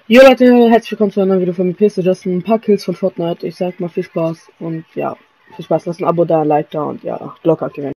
Jo Leute, herzlich willkommen zu einem neuen Video von mir, Pierce Justin. Ein paar Kills von Fortnite. Ich sag mal viel Spaß und ja, viel Spaß. Lasst ein Abo da, ein Like da und ja, Glocke aktivieren.